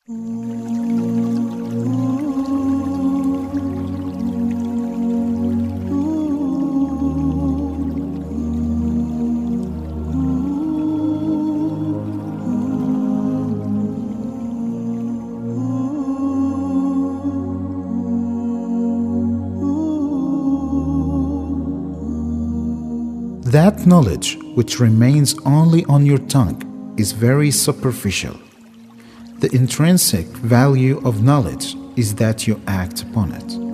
That knowledge which remains only on your tongue is very superficial. The intrinsic value of knowledge is that you act upon it.